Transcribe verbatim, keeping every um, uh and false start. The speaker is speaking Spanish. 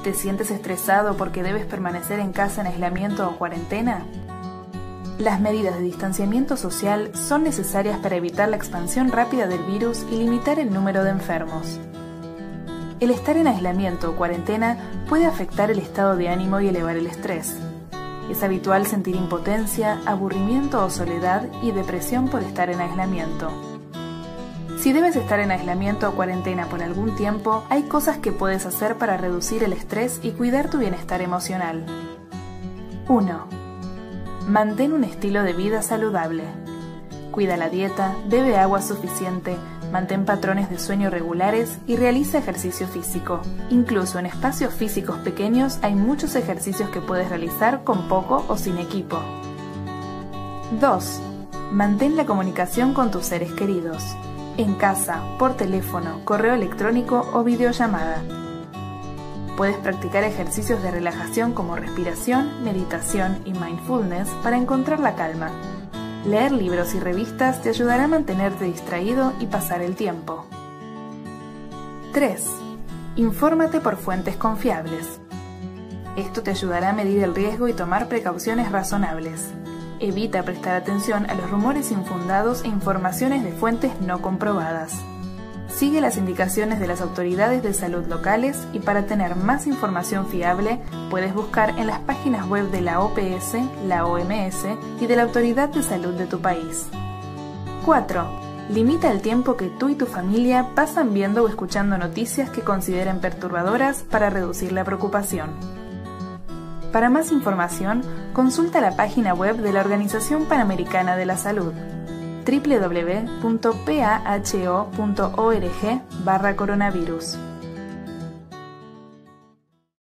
¿Te sientes estresado porque debes permanecer en casa en aislamiento o cuarentena? Las medidas de distanciamiento social son necesarias para evitar la expansión rápida del virus y limitar el número de enfermos. El estar en aislamiento o cuarentena puede afectar el estado de ánimo y elevar el estrés. Es habitual sentir impotencia, aburrimiento o soledad y depresión por estar en aislamiento. Si debes estar en aislamiento o cuarentena por algún tiempo, hay cosas que puedes hacer para reducir el estrés y cuidar tu bienestar emocional. uno. Mantén un estilo de vida saludable. Cuida la dieta, bebe agua suficiente, mantén patrones de sueño regulares y realiza ejercicio físico. Incluso en espacios físicos pequeños hay muchos ejercicios que puedes realizar con poco o sin equipo. dos. Mantén la comunicación con tus seres queridos. En casa, por teléfono, correo electrónico o videollamada. Puedes practicar ejercicios de relajación como respiración, meditación y mindfulness para encontrar la calma. Leer libros y revistas te ayudará a mantenerte distraído y pasar el tiempo. tres. Infórmate por fuentes confiables. Esto te ayudará a medir el riesgo y tomar precauciones razonables. Evita prestar atención a los rumores infundados e informaciones de fuentes no comprobadas. Sigue las indicaciones de las autoridades de salud locales y para tener más información fiable puedes buscar en las páginas web de la O P S, la O M S y de la Autoridad de Salud de tu país. cuatro. Limita el tiempo que tú y tu familia pasan viendo o escuchando noticias que consideren perturbadoras para reducir la preocupación. Para más información, consulta la página web de la Organización Panamericana de la Salud, doble u doble u doble u punto p a h o punto org barra coronavirus.